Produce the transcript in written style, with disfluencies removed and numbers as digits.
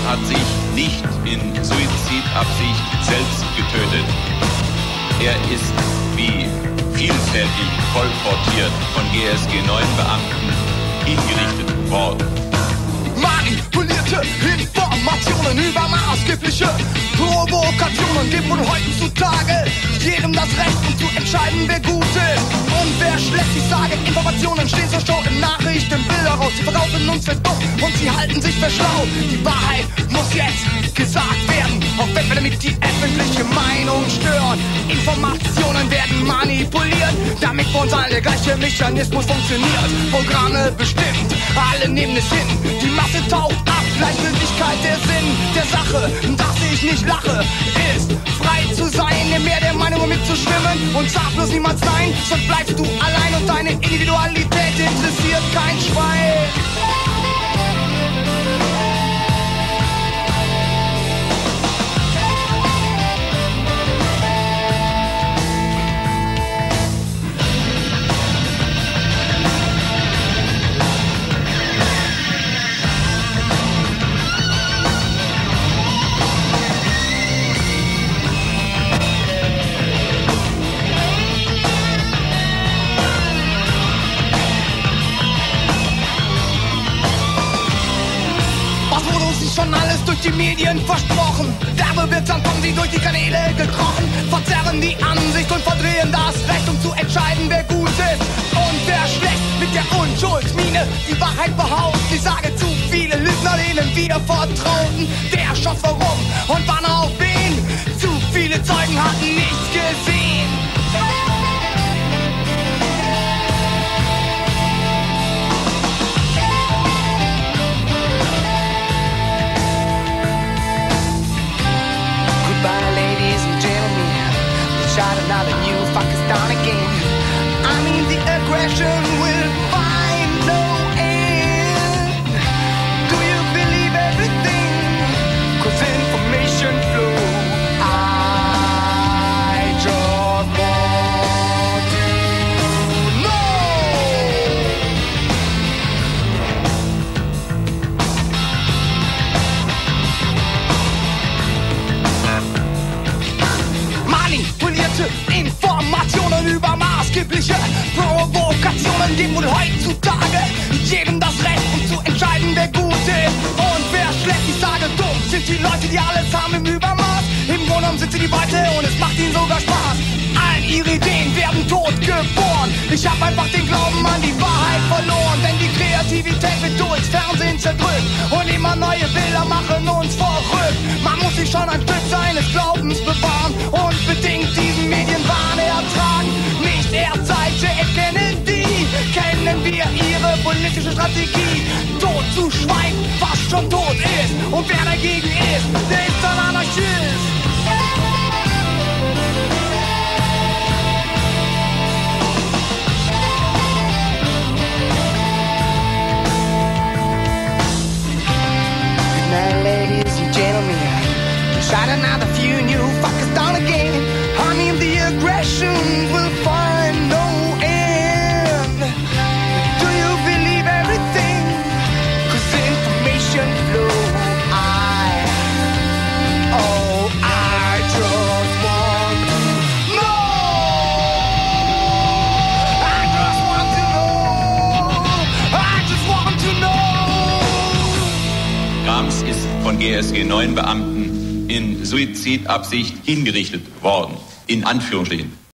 hat sich nicht in Suizidabsicht selbst getötet. Er ist wie vielfältig kolportiert von GSG-9-Beamten hingerichtet worden. Manipulierte Informationen über maßgebliche Provokationen geben wohl heutzutage jedem das Recht, um zu entscheiden, wer gut ist und wer schlecht. Ich sage, Informationen stehen zur Schau in Nachrichten, Bilder raus. Sie verkaufen uns für dumm und sie halten sich für schlau. Die Wahrheit muss jetzt gesagt werden, auch wenn wir damit die öffentliche Meinung stören. Informationen werden manipuliert, damit für uns alle der gleiche Mechanismus funktioniert. Programme bestimmt, alle nehmen es hin. Die Masse taucht ab, Gleichgültigkeit der Sinn der Sache, dass ich nicht lache, ist frei zu sein, im Meer der Meinungen mitzuschwimmen und sag bloß niemals nein, sonst bleibst du allein und deine Individualität interessiert kein Schwein. Schon alles durch die Medien versprochen. Werbewirksam kommen sie durch die Kanäle gekrochen, verzerren die Ansicht und verdrehen das Recht, um zu entscheiden, wer gut ist und wer schlecht. Mit der Unschuldsmiene die Wahrheit behaupten. Ich sage, zu viele Lügner denen wir vertrauten. Wer schoss warum und wann auf wen? Zu viele Zeugen hatten nichts gesehen. Another new Pakistan again. I mean the aggression will find no end. Do you believe everything? 'Cause information flow. I just want to know. Manipulierte Informationen über maßgebliche Provokationen geben wohl heutzutage jedem das Recht, um zu entscheiden, wer gut ist und wer schlecht. Ich sage, dumm sind die Leute, die alles haben im Übermaß. Im Grunde genommen sind sie die Beute und es macht ihnen sogar Spaß. All ihre Ideen werden tot geboren. Ich hab einfach den Glauben an die Wahrheit verloren, denn die Kreativität wird durchs Fernsehen zerdrückt und immer neue Bilder machen uns verrückt. Man muss sich schon ein Stück seines Glaubens bewahren und bedingt diesen Medienwahn ertragen. Nicht erst seit erkennen die, kennen wir ihre politische Strategie. Tot zu schweigen, was schon tot ist und wer dagegen ist, der ist ein Anarchist. Ladies and gentlemen, try to now the few new fuckers down again. I mean the aggression will find no end. Do you believe everything? 'Cause information flow. I just want to know. I just want to know. I just want to know. Grams ist von GSG-9-Beamten in Suizidabsicht hingerichtet worden. In Anführungsstrichen.